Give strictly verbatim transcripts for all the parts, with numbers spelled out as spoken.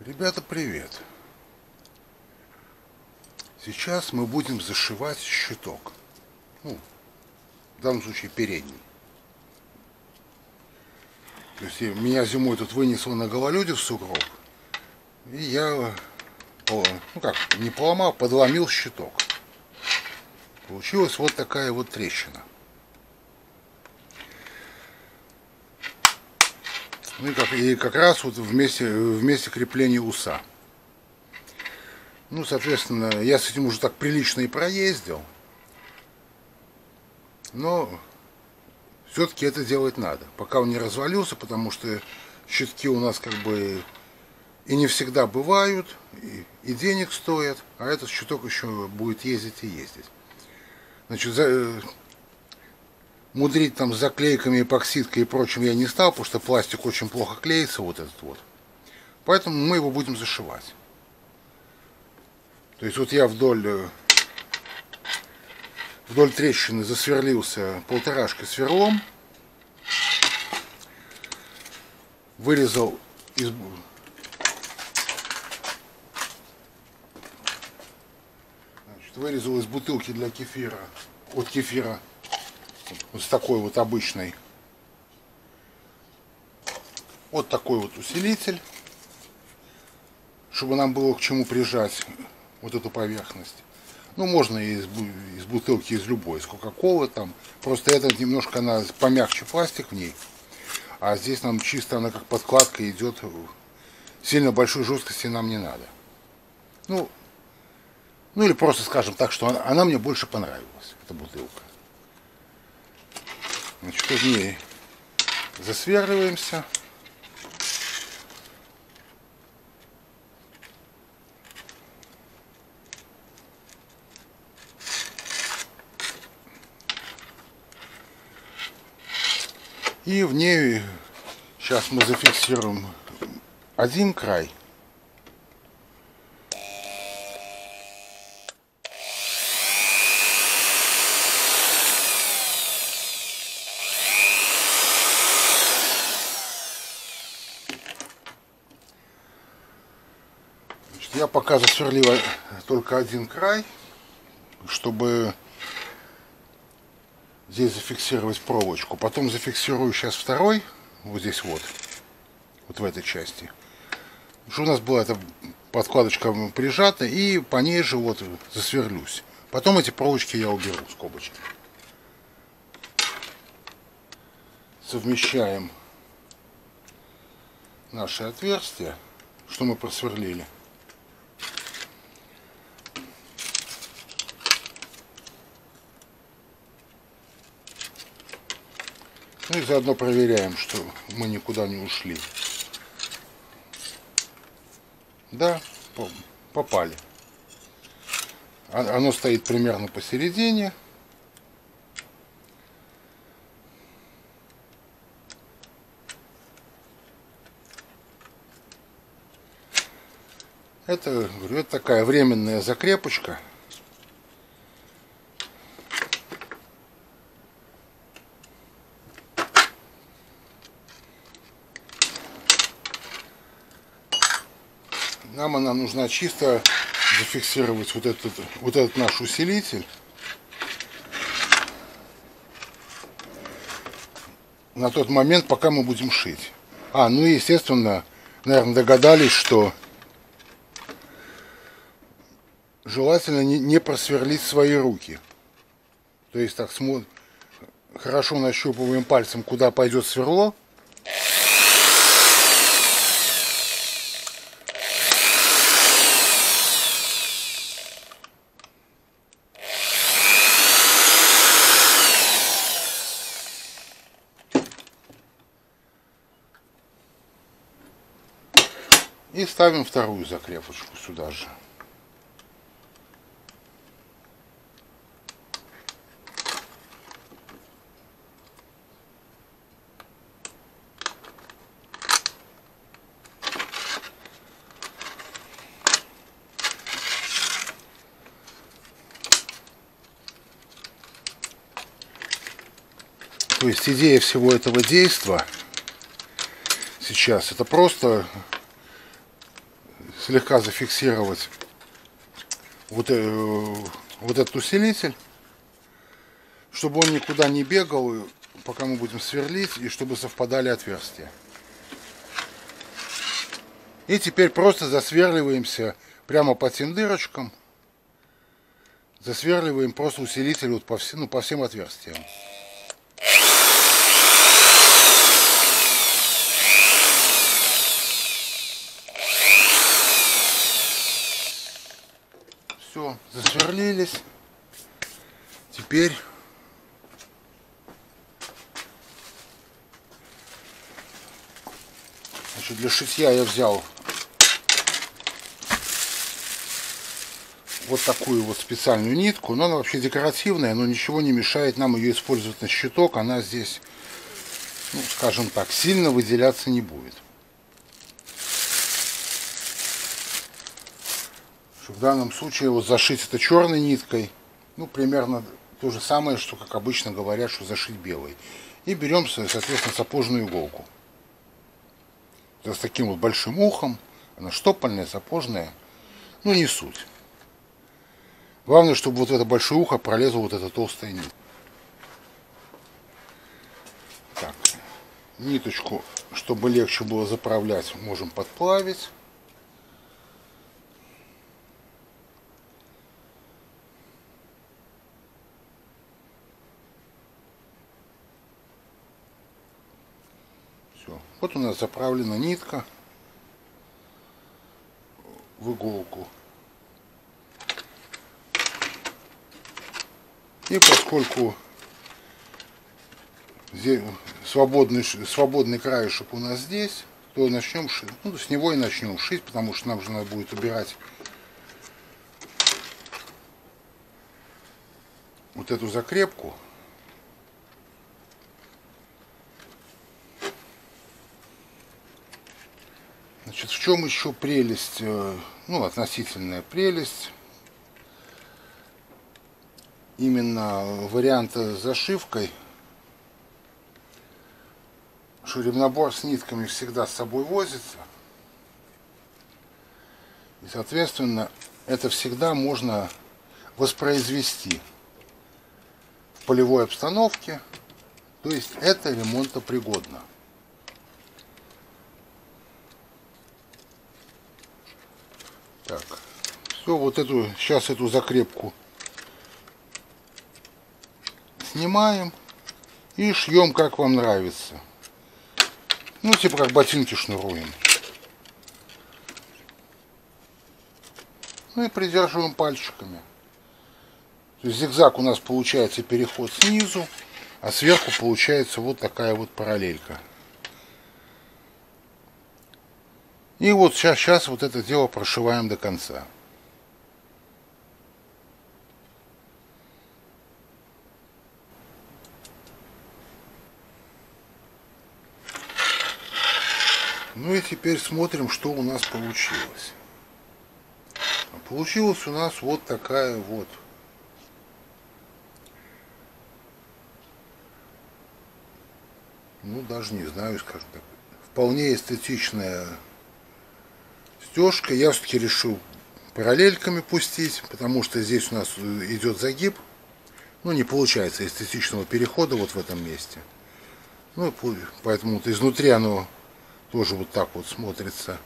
Ребята, привет! Сейчас мы будем зашивать щиток. Ну, в данном случае передний. То есть меня зимой тут вынесло на гололеде в сугроб. И я, ну как, не поломал, подломил щиток. Получилась вот такая вот трещина. Ну и как, и как раз вот вместе, вместе крепления уса. Ну, соответственно, я с этим уже так прилично и проездил. Но все-таки это делать надо, пока он не развалился, потому что щитки у нас как бы и не всегда бывают, и, и денег стоят, а этот щиток еще будет ездить и ездить. Значит, за, мудрить там с заклейками, эпоксидкой и прочим я не стал, потому что пластик очень плохо клеится, вот этот вот. Поэтому мы его будем зашивать. То есть вот я вдоль, вдоль трещины засверлился полторашкой сверлом, вырезал из, значит, вырезал из бутылки для кефира, от кефира, вот с такой вот обычной, вот такой вот усилитель, чтобы нам было к чему прижать вот эту поверхность. Ну, можно и из, из бутылки, из любой, из кока-колы там. Просто это немножко она помягче пластик в ней. А здесь нам чисто она как подкладка идет. Сильно большой жесткости нам не надо. Ну, ну или просто скажем так, что она, она мне больше понравилась, эта бутылка. Значит, в ней засверливаемся. И в ней сейчас мы зафиксируем один край. Значит, я пока засверлила только один край, чтобы здесь зафиксировать проволочку. Потом зафиксирую сейчас второй, вот здесь вот, вот в этой части. Чтобы у нас была эта подкладочка прижата, и по ней же вот засверлюсь. Потом эти проволочки я уберу, скобочки. Совмещаем наши отверстия, что мы просверлили. Ну и заодно проверяем, что мы никуда не ушли. Да, попали. Оно стоит примерно посередине. Это, говорю, это такая временная закрепочка. Нам она нужна чисто зафиксировать вот этот, вот этот наш усилитель на тот момент, пока мы будем шить. А, ну и естественно, наверное, догадались, что желательно не, не просверлить свои руки. То есть так смотрим, хорошо нащупываем пальцем, куда пойдет сверло. И ставим вторую закрепочку сюда же. То есть идея всего этого действа сейчас это просто слегка зафиксировать вот, э, вот этот усилитель, чтобы он никуда не бегал, пока мы будем сверлить, и чтобы совпадали отверстия. И теперь просто засверливаемся прямо по тем дырочкам. Засверливаем просто усилитель вот по, всем, ну, по всем отверстиям. Все, засверлились. Теперь значит, для шитья я взял вот такую вот специальную нитку, но она вообще декоративная, но ничего не мешает нам ее использовать на щиток. Она здесь, ну, скажем так, сильно выделяться не будет. В данном случае вот зашить это черной ниткой, ну, примерно то же самое, что, как обычно говорят, что зашить белой. И берем, соответственно, сапожную иголку. С таким вот большим ухом, она штопольная, сапожная, ну, не суть. Главное, чтобы вот в это большое ухо пролезла вот эта толстая нить. Так, ниточку, чтобы легче было заправлять, можем подплавить. Все, вот у нас заправлена нитка в иголку. И поскольку здесь свободный, свободный краешек у нас здесь, то начнем шить. Ну, с него и начнем шить, потому что нам же надо будет убирать вот эту закрепку. Значит, в чем еще прелесть, ну, относительная прелесть именно варианта с зашивкой, что ремнабор с нитками всегда с собой возится, и, соответственно, это всегда можно воспроизвести в полевой обстановке, то есть это ремонтопригодно. Так, все, вот эту, сейчас эту закрепку снимаем и шьем, как вам нравится. Ну, типа как ботинки шнуруем. Ну и придерживаем пальчиками. То есть зигзаг у нас получается переход снизу, а сверху получается вот такая вот параллелька. И вот сейчас, сейчас вот это дело прошиваем до конца. Ну и теперь смотрим, что у нас получилось. Получилась у нас вот такая вот ну даже не знаю, скажем так, вполне эстетичная стежка. Я все-таки решил параллельками пустить, потому что здесь у нас идет загиб. Ну, не получается эстетичного перехода вот в этом месте. Ну, поэтому вот изнутри оно тоже вот так вот смотрится.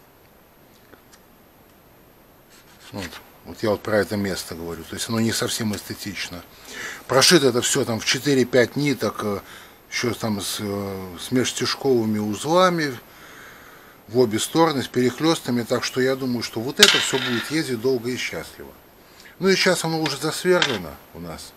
Вот, вот я вот про это место говорю. То есть оно не совсем эстетично. Прошито это все там в четыре-пять ниток, еще там с, с межстежковыми узлами в обе стороны, с перехлестами. Так что я думаю, что вот это все будет ездить долго и счастливо. Ну и сейчас оно уже засверлено у нас.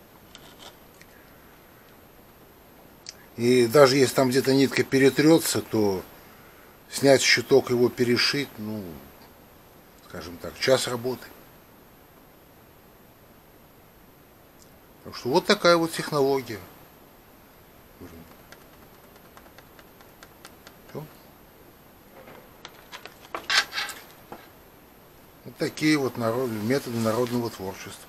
И даже если там где-то нитка перетрется, то снять щиток, его перешить, ну, скажем так, час работы. Так что вот такая вот технология. Все. Вот такие вот народ, методы народного творчества.